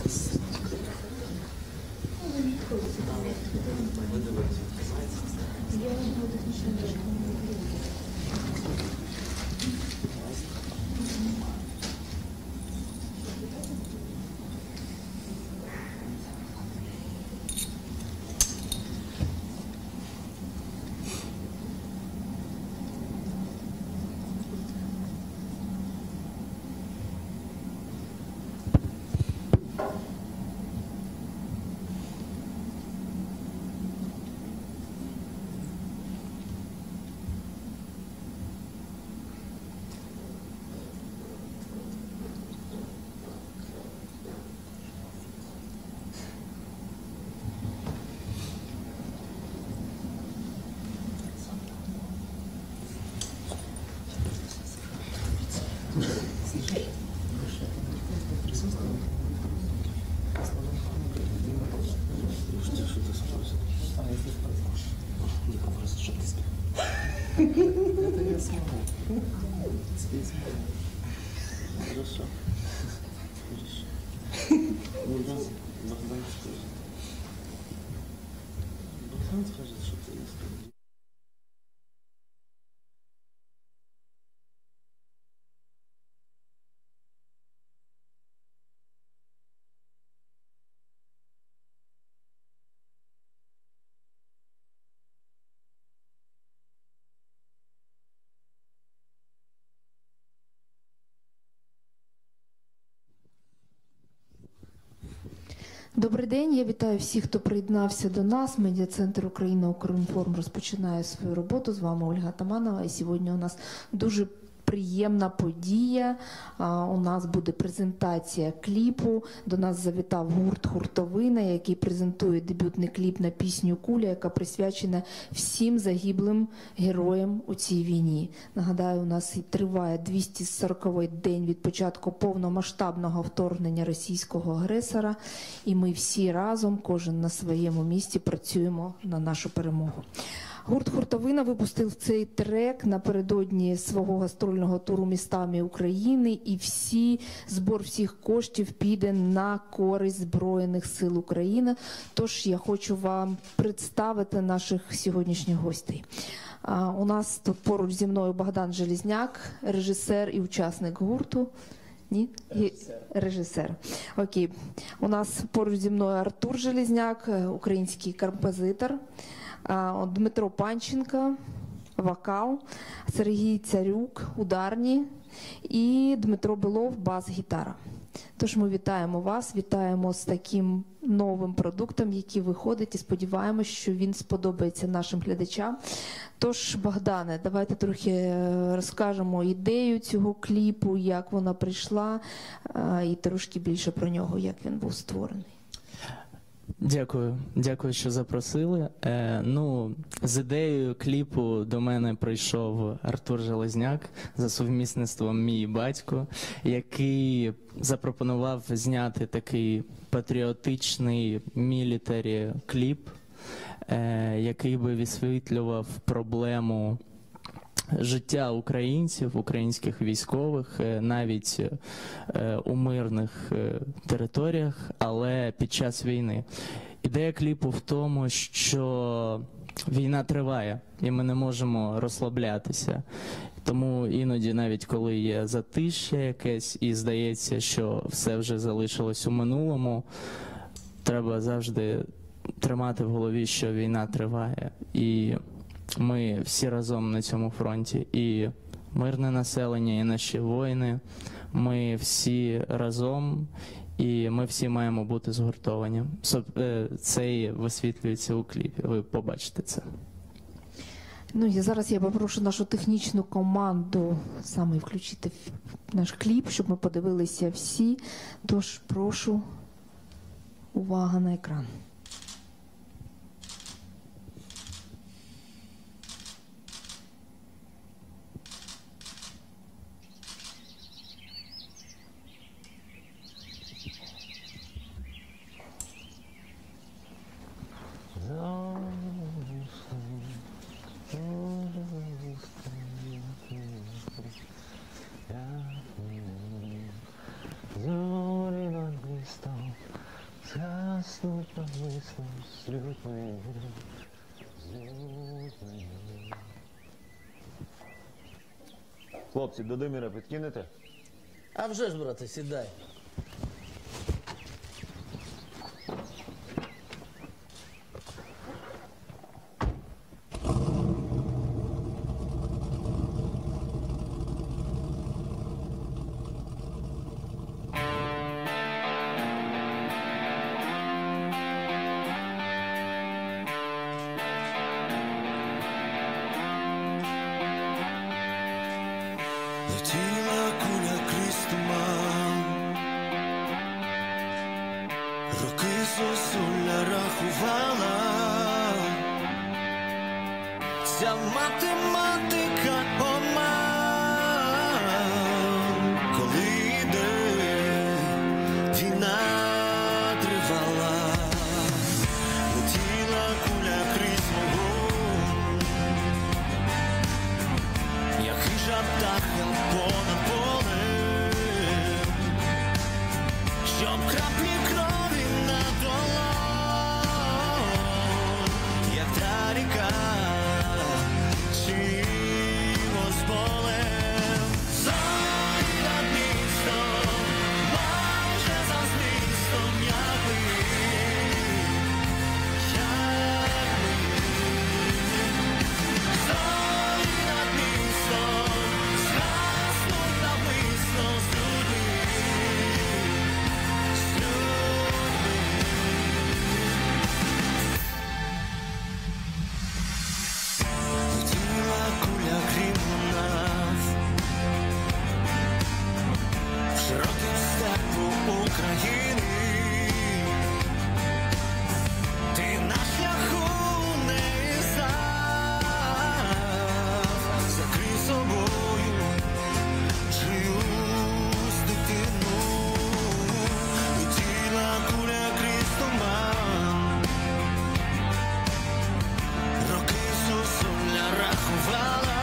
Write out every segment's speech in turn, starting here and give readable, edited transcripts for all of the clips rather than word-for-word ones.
Это я смогу. Спеть смогу. Хорошо. Хорошо. Богдан скажет. Богдан скажет, что ты не скажешь. Добрий день, я вітаю всіх, хто приєднався до нас. Медіа-центр Україна Укрінформ розпочинає свою роботу. З вами Ольга Атаманова. І сьогодні у нас дуже приємна подія. У нас буде презентація кліпу. До нас завітав гурт «Хуртовина», який презентує дебютний кліп на пісню «Куля», яка присвячена всім загиблим героям у цій війні. Нагадаю, у нас і триває 240-й день від початку повномасштабного вторгнення російського агресора. І ми всі разом, кожен на своєму місці, працюємо на нашу перемогу. Гурт «Хуртовина» випустив цей трек напередодні свого гастрольного туру містами України, і збор всіх коштів піде на користь Збройних сил України. Тож я хочу вам представити наших сьогоднішніх гостей. У нас тут поруч зі мною Богдан Железняк, режисер і учасник гурту. Ні? Режисер. Окей. У нас поруч зі мною Артур Железняк, український композитор. Дмитро Панченко, вокал, Сергій Царюк, ударні і Дмитро Белов, бас-гітара. Тож ми вітаємо вас, вітаємо з таким новим продуктом, який виходить, і сподіваємось, що він сподобається нашим глядачам. Тож, Богдане, давайте трохи розкажемо ідею цього кліпу, як вона прийшла, і трошки більше про нього, як він був створений. Дякую, що запросили. З ідеєю кліпу до мене прийшов Артур Железняк, за сумісництвом мій батько, який запропонував зняти такий патріотичний мілітарі кліп, який би висвітлював проблему життя українців, українських військових, навіть у мирних територіях, але під час війни. Ідея кліпу в тому, що війна триває, і ми не можемо розслаблятися. Тому іноді, навіть коли є затишя якесь, і здається, що все вже залишилось у минулому, треба завжди тримати в голові, що війна триває. І ми всі разом на цьому фронті, і мирне населення, і наші воїни, ми всі разом, і ми всі маємо бути згуртовані. Це і висвітлюється у кліпі, ви побачите це. І зараз я попрошу нашу технічну команду саме включити наш кліп, щоб ми подивилися всі. Тож прошу, увага на екран. Зорі над містом Згаснуть навмисно з людьми. Хлопці, до Диміра підкинете? А вже ж, брате, сідай. Летіла куля крізь туман, роки зозуля рахувала, ця математика оман, коли йде війна тривала, летіла куля крізь вогонь, як хижа птаха понад полем, щоб краплі крові на долонь, як та ріка, чиїмо з болем. Зорі над містом, майже за змістом, як ми, зорі над містом, згаснуть навмисно з людьми, з людьми. Летіла куля крім нас, в широкий степу України. Ти на шляху не став, закрий собою чиюсь дитину. Летіла куля крізь туман, роки зозуля рахувала,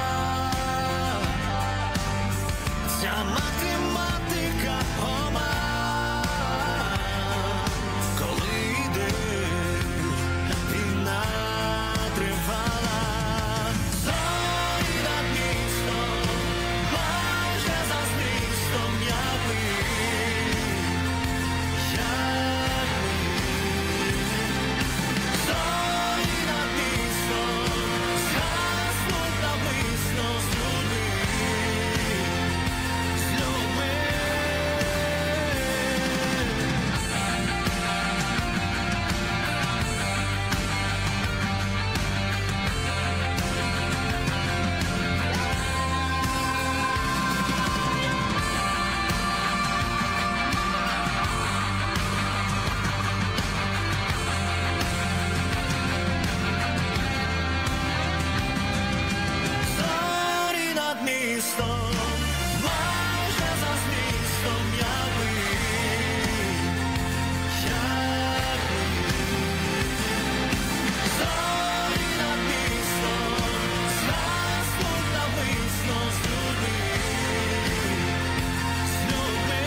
ця математика оман, коли йде війна тривала. Зорі над містом, майже за змістом, як ми, зорі над містом, згаснуть навмисно з людьми, з людьми. Зорі над містом, майже за змістом, як ми, зорі над містом, згаснуть навмисно з людьми, з людьми.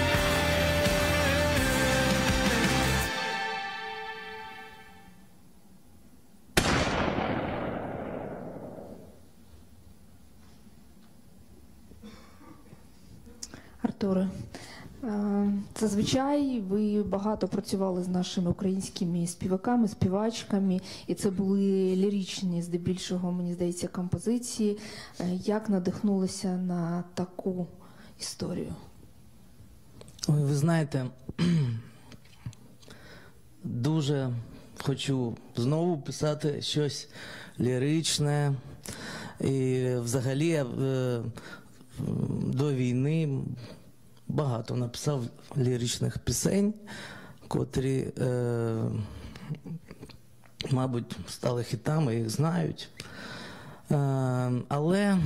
Артуре, зазвичай ви багато працювали з нашими українськими співаками, співачками, і це були ліричні, здебільшого, мені здається, композиції. Як надихнулися на таку історію? Ой, ви знаєте, дуже хочу знову писати щось ліричне. І взагалі я до війни багато написав ліричних пісень, котрі, мабуть, стали хітами, їх знають. Але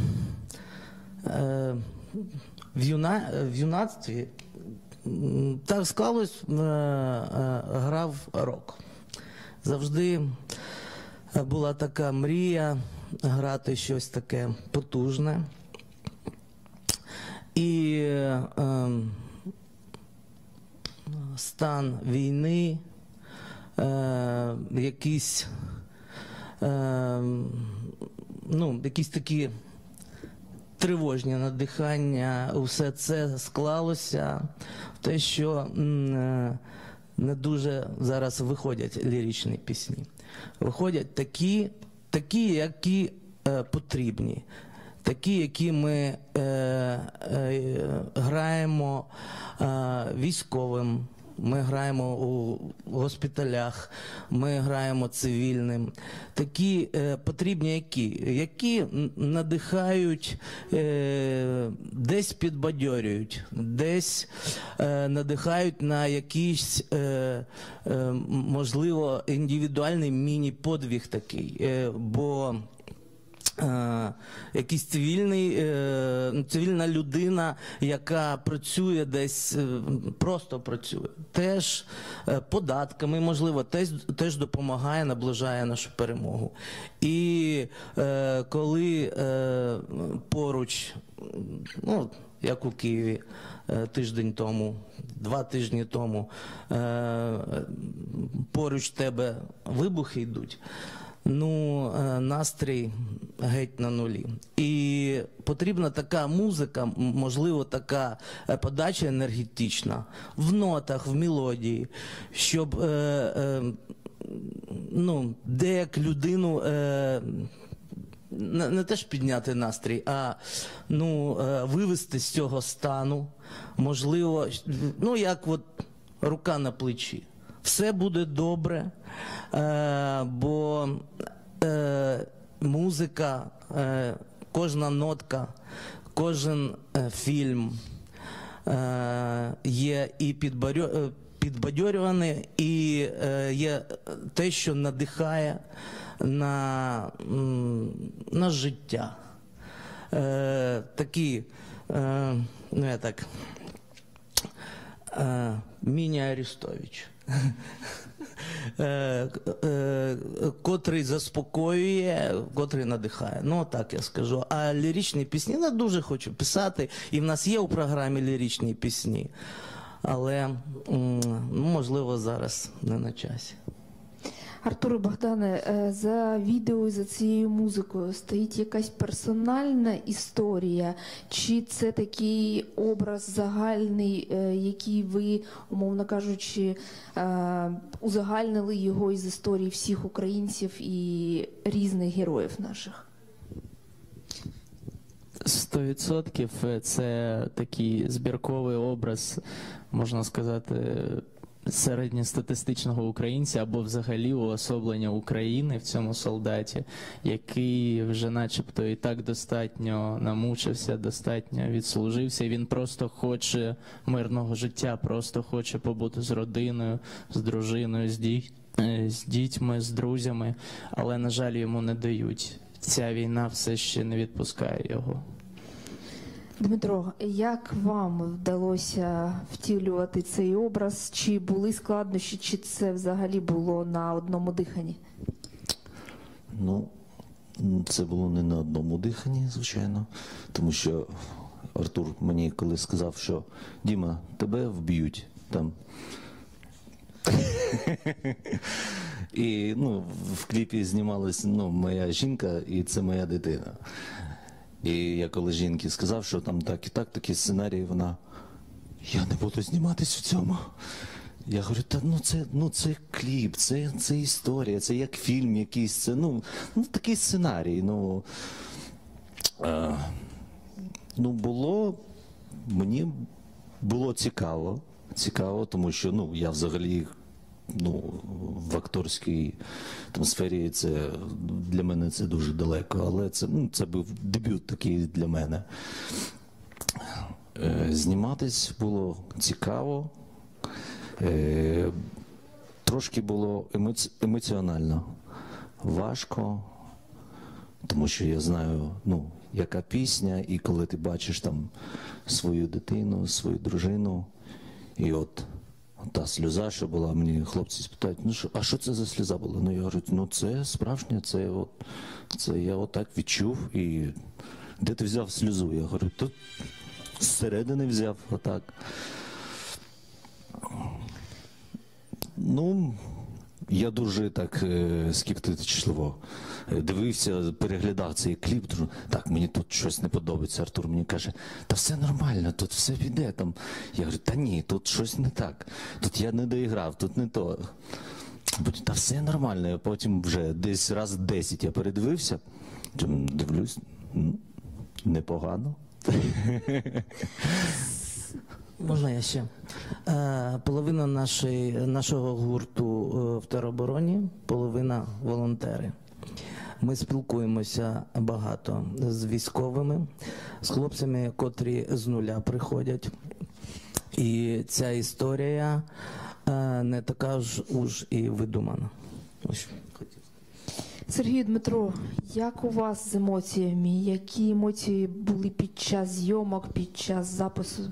в юнацтві так склалось, грав рок. Завжди була така мрія грати щось таке потужне. І стан війни якісь такі тривожні надихання, усе це склалося в те, що не дуже зараз виходять ліричні пісні. Виходять такі, які потрібні, такі, які ми граємо військовим, ми граємо у госпіталях, ми граємо цивільним. Такі потрібні, які надихають, десь підбадьорюють, десь надихають на якийсь, можливо, індивідуальний міні-подвиг такий. Бо якийсь цивільна людина, яка працює десь, просто працює, теж податками, можливо, теж допомагає, наближає нашу перемогу. І коли поруч, як у Києві тиждень тому, 2 тижні тому, поруч тебе вибухи йдуть, настрій геть на нулі. І потрібна така музика, можливо, така подача енергетична, в нотах, в мелодії, щоб деяк людину не теж підняти настрій, а вивести з цього стану, можливо, як рука на плечі. Все буде добре, бо музика, кожна нотка, кожен фільм є і підбадьорюваний, і є те, що надихає на життя. Такі, міні-Арестович. Котрий заспокоює, котрий надихає. Так я скажу. А ліричні пісні, я дуже хочу писати, і в нас є у програмі ліричні пісні, але, можливо, зараз не на часі. Артуре, Богдане, за відео і за цією музикою стоїть якась персональна історія? Чи це такий образ загальний, який ви, умовно кажучи, узагальнили його із історії всіх українців і різних героїв наших? 100% це такий збірковий образ, можна сказати, середньостатистичного українця або взагалі уособлення України в цьому солдаті, який вже начебто і так достатньо намучився, достатньо відслужився, і він просто хоче мирного життя, просто хоче побути з родиною, з дружиною, з дітьми, з друзями, але, на жаль, йому не дають. Ця війна все ще не відпускає його. Дмитро, як вам вдалося втілювати цей образ? Чи були складнощі, чи це взагалі було на одному диханні? Це було не на одному диханні, звичайно, тому що Артур мені коли сказав, що Діма, тебе вб'ють там. І в кліпі знімалась моя жінка, і це моя дитина. І я коли жінці сказав, що там так і так, такий сценарій, вона, я не буду зніматись у цьому. Я говорю, це кліп, це історія, це як фільм якийсь, це, такий сценарій. Мені було цікаво, тому що, я взагалі, в акторській сфері це для мене це дуже далеко, але це був дебют такий для мене. Зніматись було цікаво, трошки було емоціонально важко, тому що я знаю, яка пісня, і коли ти бачиш там свою дитину, свою дружину, і та сльоза, що була, мені хлопці спитають, а що це за сльоза була? Я говорю, це справжня, це я отак відчув, і де ти взяв сльозу? Я говорю, тут зсередини взяв, отак. я дуже так скептично дивився, переглядав цей кліп. Думаю, так, мені тут щось не подобається. Артур мені каже, та все нормально, тут все піде. Там. Я говорю, та ні, тут щось не так. Тут я не доіграв, тут не то. Та все нормально. Я потім вже десь раз 10 я передивився, дивлюсь, непогано. Можна я ще? Половина нашого гурту в теробороні, половина волонтери. Ми спілкуємося багато з військовими, з хлопцями, котрі з нуля приходять. І ця історія не така ж уж і видумана. Ось. Сергій, Дмитро, як у вас з емоціями? Які емоції були під час зйомок, під час запису?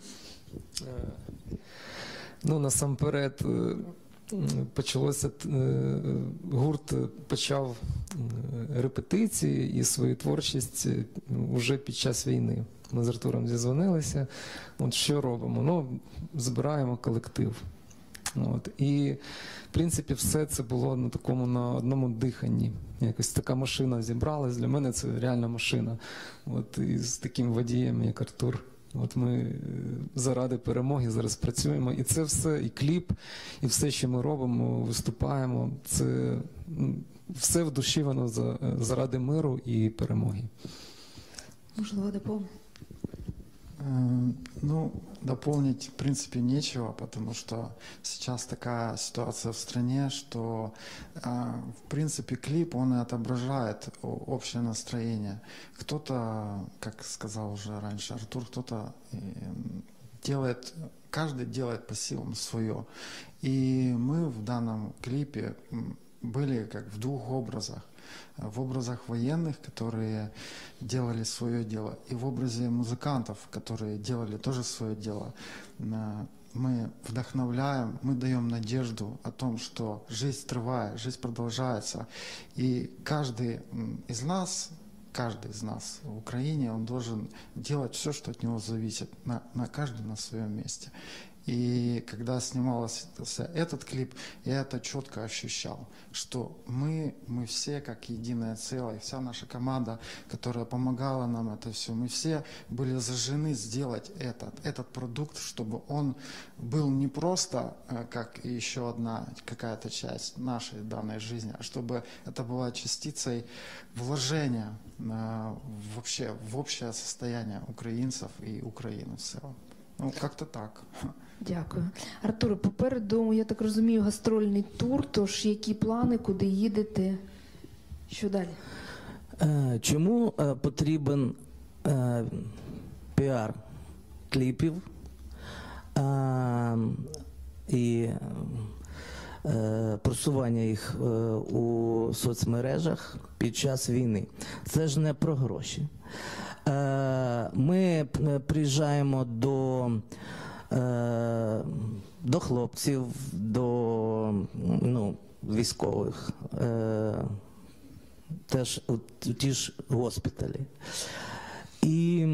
Ну, насамперед, почалося, гурт почав репетиції і свою творчість вже під час війни. Ми з Артуром зізвонилися, от що робимо? Ну, збираємо колектив. От. І, в принципі, все це було на такому, на одному диханні. Якось така машина зібралась, для мене це реальна машина. От, і з таким водієм, як Артур. От ми заради перемоги зараз працюємо. І це все, і кліп, і все, що ми робимо, виступаємо, це все в душі воно заради миру і перемоги. Можливо, доповнити? Ну, дополнить, в принципе, нечего, потому что сейчас такая ситуация в стране, что, в принципе, клип, он и отображает общее настроение. Кто-то, как сказал уже раньше Артур, кто-то делает, каждый делает по силам свое. И мы в данном клипе были как в двух образах. В образах военных, которые делали свое дело, и в образе музыкантов, которые делали тоже свое дело. Мы вдохновляем, мы даем надежду о том, что жизнь трывает, жизнь продолжается. И каждый из нас в Украине, он должен делать все, что от него зависит, на каждый на своем месте. И когда снимался этот клип, я это четко ощущал, что мы все как единое целое, вся наша команда, которая помогала нам это все, мы все были зажжены сделать этот продукт, чтобы он был не просто как еще одна какая-то часть нашей данной жизни, а чтобы это была частицей вложения вообще в общее состояние украинцев и Украины в целом. Ну, как-то так. Дякую. Артуре, попереду, я так розумію, гастрольний тур, тож які плани, куди їдете? Що далі? Чому потрібен піар кліпів і просування їх у соцмережах під час війни? Це ж не про гроші. Ми приїжджаємо до хлопців, до військових, теж у ті ж госпіталі. І,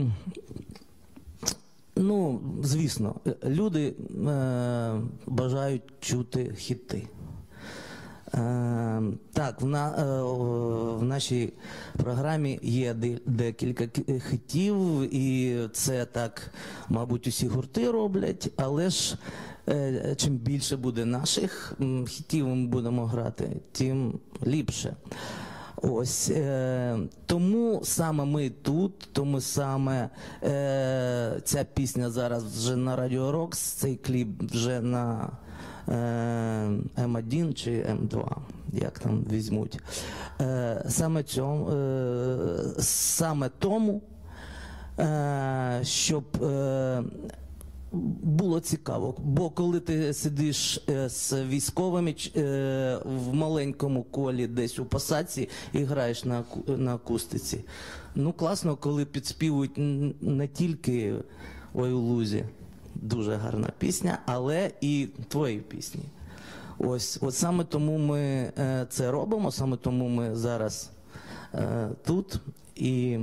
звісно, люди бажають чути хіти. Так, в нашій програмі є декілька хітів, і це так, мабуть, усі гурти роблять, але ж чим більше буде наших хітів ми будемо грати, тим ліпше. Ось, тому саме ми тут, тому саме ця пісня зараз вже на Радіо Рокс, цей кліп вже на М1 чи М2, як там візьмуть. Саме тому, щоб було цікаво, бо коли ти сидиш з військовими в маленькому колі десь у посадці і граєш на акустиці, класно, коли підспівують не тільки «Ой у лузі», дуже гарна пісня, але і твої пісні. Ось саме тому ми це робимо, саме тому ми зараз тут. І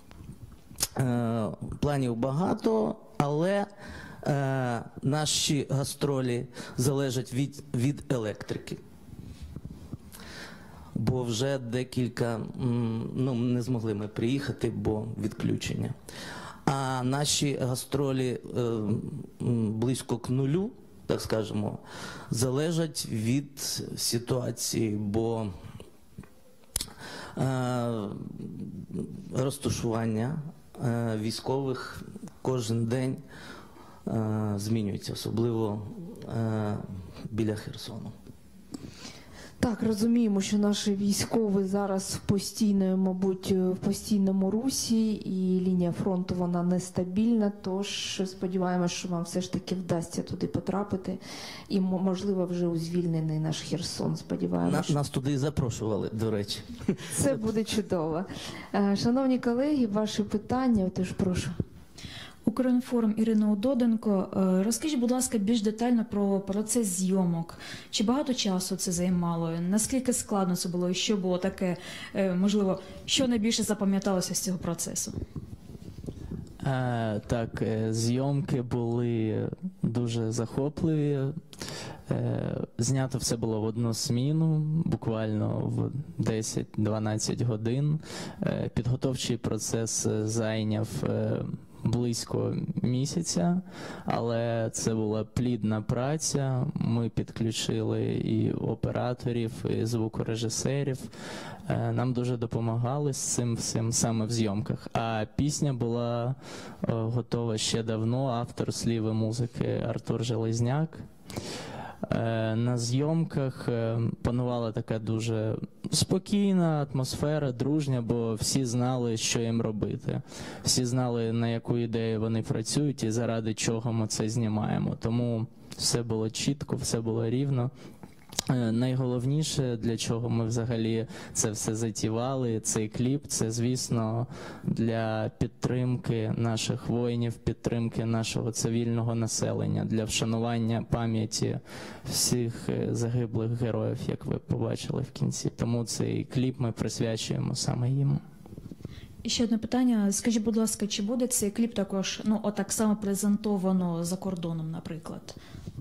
планів багато, але наші гастролі залежать від електрики. бо вже декілька, ну, не змогли ми приїхати, бо відключення. А наші гастролі близько к нулю, так скажемо, залежать від ситуації, бо розташування військових кожен день змінюється, особливо біля Херсону. Так, розуміємо, що наші військові зараз в постійному русі, і лінія фронту вона нестабільна, тож сподіваємося, що вам все ж таки вдасться туди потрапити, і, можливо, вже у звільнений наш Херсон, сподіваємося. Нас туди і запрошували, до речі. Це буде чудово. Шановні колеги, ваші питання, тож прошу. Укрінформ, Ірина Удоденко. Розкажіть, будь ласка, більш детально про процес зйомок. Чи багато часу це займало? Наскільки складно це було? І що було таке, можливо, що найбільше запам'яталося з цього процесу? Так, зйомки були дуже захопливі. Знято все було в одну зміну, буквально в 10-12 годин. Підготовчий процес зайняв близько місяця, але це була плідна праця. Ми підключили і операторів, і звукорежисерів. Нам дуже допомагали з цим всім саме в зйомках. А пісня була готова ще давно. Автор слів і музики Артур Железняк. На зйомках панувала така дуже спокійна атмосфера, дружня, бо всі знали, що їм робити. Всі знали, на яку ідею вони працюють і заради чого ми це знімаємо. Тому все було чітко, все було рівно. Найголовніше, для чого ми взагалі це все затівали, цей кліп, це, звісно, для підтримки наших воїнів, підтримки нашого цивільного населення, для вшанування пам'яті всіх загиблих героїв, як ви побачили в кінці. Тому цей кліп ми присвячуємо саме їм. І ще одне питання. Скажіть, будь ласка, чи буде цей кліп також, ну, отак само презентовано за кордоном, наприклад?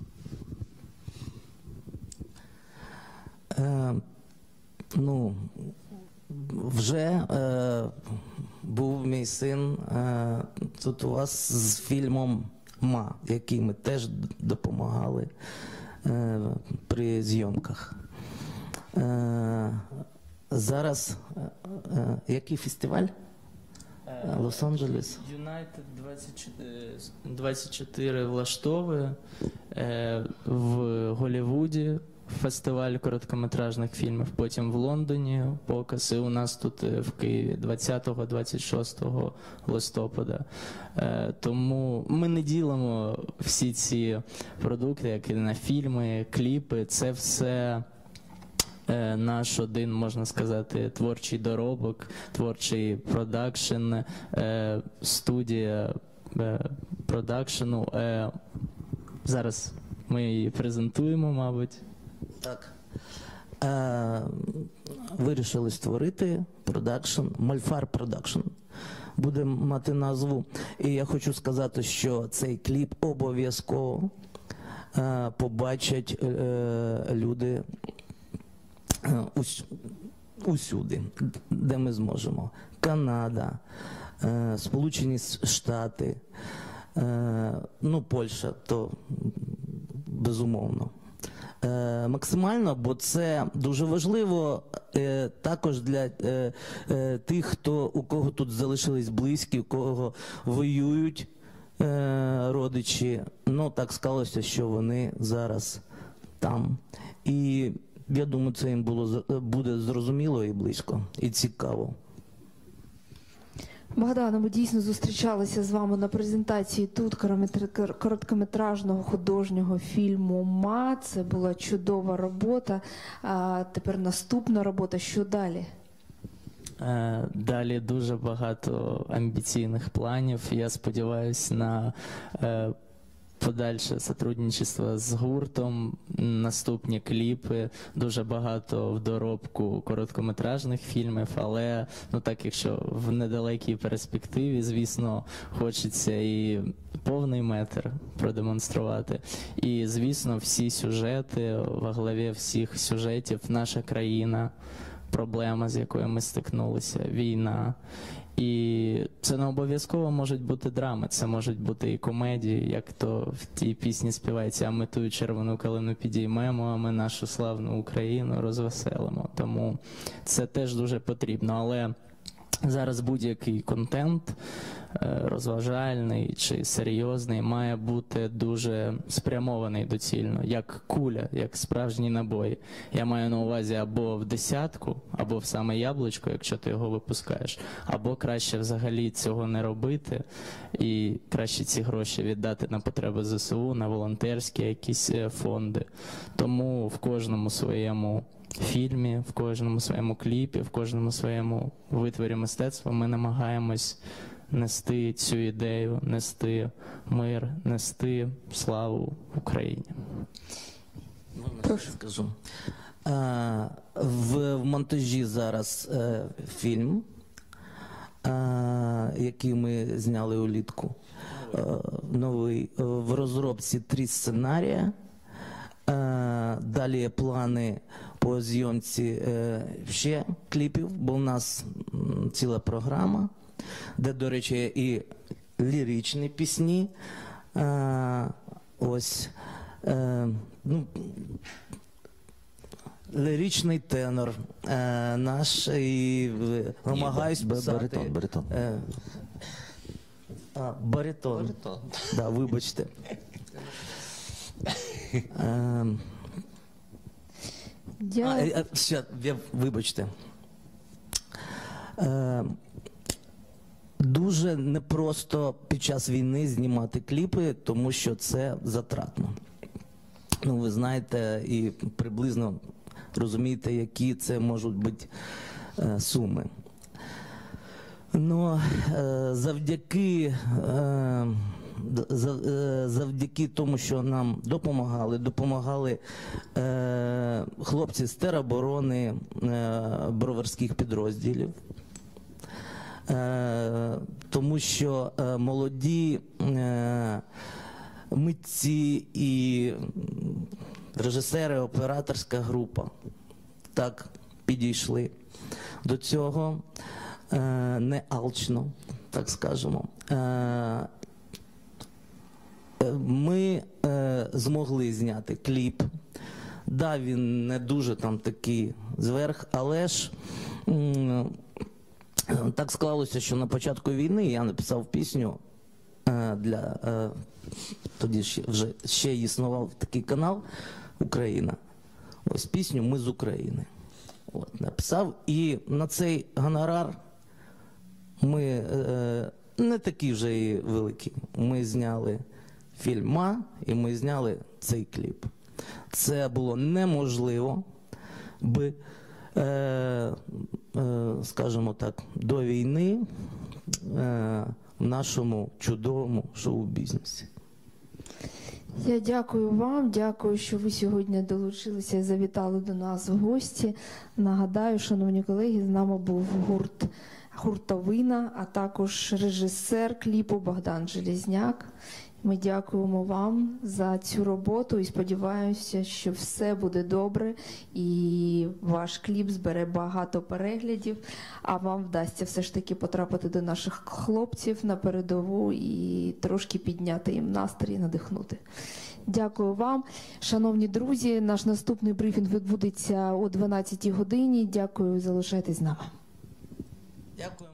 Ну, вже був мій син тут у вас з фільмом «Ма», який ми теж допомагали при зйомках. Зараз який фестиваль? Лос-Анджелес? Юнайтед 24 влаштовує в Голлівуді фестиваль короткометражних фільмів, потім в Лондоні показ, і у нас тут в Києві 20-26 листопада. Тому ми не ділимо всі ці продукти, як і на фільми, кліпи, це все наш один, можна сказати, творчий доробок, творчий продакшн, студія продакшену. Зараз ми її презентуємо, мабуть. Так. Вирішили створити продакшн, Мольфар Продакшн. Буде мати назву. І я хочу сказати, що цей кліп обов'язково побачать люди усюди, де ми зможемо. Канада, Сполучені Штати, ну, Польща, то безумовно. Максимально, бо це дуже важливо також для тих, у кого тут залишились близькі, у кого воюють родичі. Ну, так склалося, що вони зараз там. І я думаю, це їм буде зрозуміло і близько, і цікаво. Богдане, ми дійсно зустрічалися з вами на презентації тут короткометражного художнього фільму «Ма». Це була чудова робота. А тепер наступна робота. Що далі? Далі дуже багато амбіційних планів. Я сподіваюся на подальше сотрудничество з гуртом, наступні кліпи, дуже багато в доробку короткометражних фільмів, але, ну так, якщо в недалекій перспективі, звісно, хочеться і повний метр продемонструвати. І, звісно, всі сюжети, во главі всіх сюжетів наша країна, проблема, з якою ми стикнулися, війна. І це не обов'язково можуть бути драми, це можуть бути і комедії, як то в тій пісні співається, а ми тую червону калину підіймемо, а ми нашу славну Україну розвеселимо. Тому це теж дуже потрібно, але зараз будь-який контент, розважальний чи серйозний, має бути дуже спрямований доцільно, як куля, як справжній набой. Я маю на увазі або в десятку, або в саме яблучко, якщо ти його випускаєш, або краще взагалі цього не робити і краще ці гроші віддати на потреби ЗСУ, на волонтерські якісь фонди. Тому в кожному своєму фільмі, в кожному своєму кліпі, в кожному своєму витворі мистецтва ми намагаємось нести цю ідею, нести мир, нести славу Україні. Прошу. Скажу. В монтажі зараз фільм, який ми зняли улітку. Новий. В розробці 3 сценарії. Далі є плани по зйомці ще кліпів, бо у нас ціла програма, де, до речі, є і ліричні пісні. Ось, ну, ліричний тенор наш, і намагаюсь писати... Баритон. Баритон. Да, вибачте. Вибачте. Дуже непросто під час війни знімати кліпи, тому що це затратно. Ну, ви знаєте і приблизно розумієте, які це можуть бути суми. Ну, завдяки тому, що нам допомагали хлопці з тероборони броварських підрозділів, тому що молоді митці і режисери, операторська група так підійшли до цього не алчно, так скажемо. Ми змогли зняти кліп. Да, він не дуже там такий зверх, але ж так склалося, що на початку війни я написав пісню для... Тоді ще існував такий канал «Україна». Ось пісню «Ми з України». От, написав. І на цей гонорар ми не такі вже і великі. Ми зняли фільма і ми зняли цей кліп. Це було неможливо би, скажімо так, до війни в нашому чудовому шоу-бізнесі. Я дякую вам, дякую, що ви сьогодні долучилися і завітали до нас в гості. Нагадаю, шановні колеги, з нами був гурт «Гуртовина», а також режисер кліпу Богдан Железняк. Ми дякуємо вам за цю роботу і сподіваємося, що все буде добре і ваш кліп збере багато переглядів, а вам вдасться все ж таки потрапити до наших хлопців на передову і трошки підняти їм настрій і надихнути. Дякую вам. Шановні друзі, наш наступний брифінг відбудеться о 12 годині. Дякую, залишайтесь з нами. Дякую.